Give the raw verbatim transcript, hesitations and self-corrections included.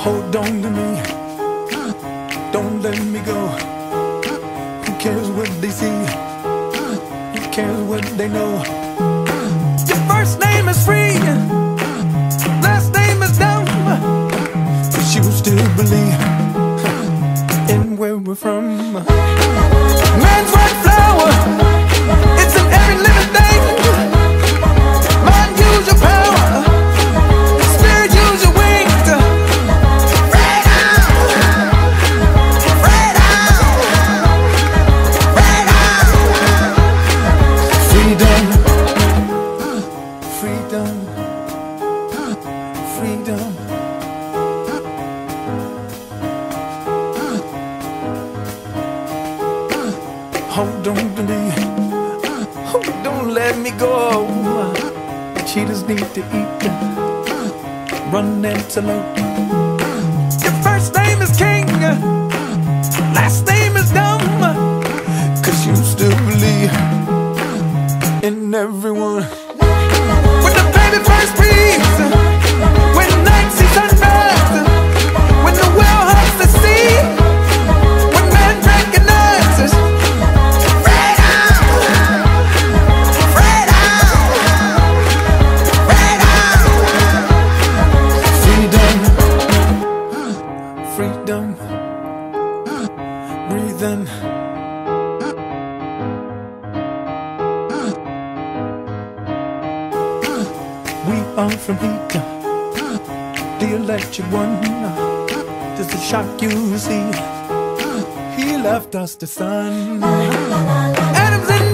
Hold on to me, don't let me go. Who cares what they see? Who cares what they know? Your first name is free, last name is dumb, but you still believe in where we're from. Man's white flower, it's in every living thing. Mind, use your power, spirit, use your wings. Freedom, freedom, freedom. Hold on to me, oh, don't let me go. Cheetahs need to eat, run antelope. Your first name is king, last name is dumb, 'cause you still believe in everyone. When the baby first breathes, when night sees sunrise, when the whale hugs the sea, when man recognizes freedom, freedom, freedom, freedom, freedom, breathing. We are from heat, the electric one. Just a shock you see. He left us the sun. Atoms in